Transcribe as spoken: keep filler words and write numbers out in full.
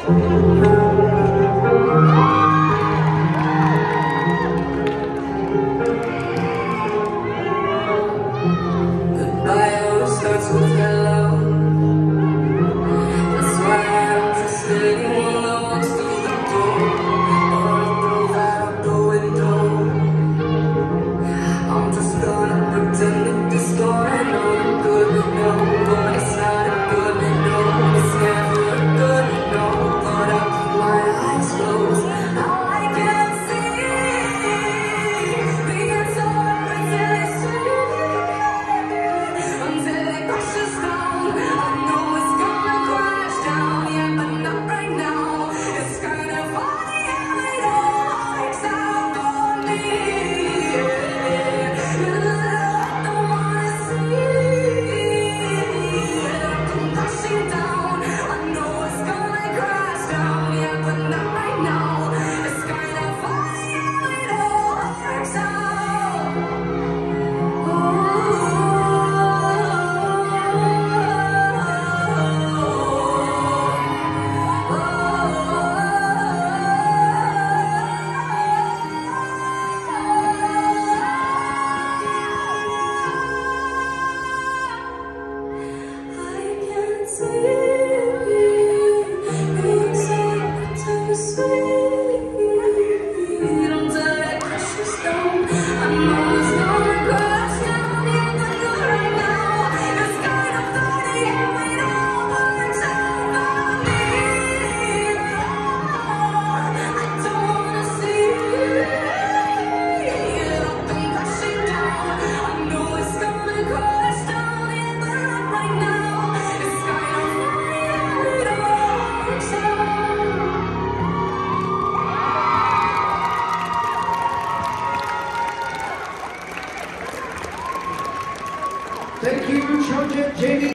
Goodbye always starts with hello. That's why I don't trust anyone that walks through the door, or throw that out the window. I'm just gonna pretend that this story not a good no, but it's not a good no, it's never a good no. But I keep my eyes closed, now I can't see the answer until it's until it crashes down. I know it's gonna crash down, yeah, but not right now. It's kind of funny how it all works out for me. I don't wanna see it come crashing down. I know it's gonna crash down, yeah, but not right now. It's kind of funny how it all works out. Thank you, Georgia Jamie.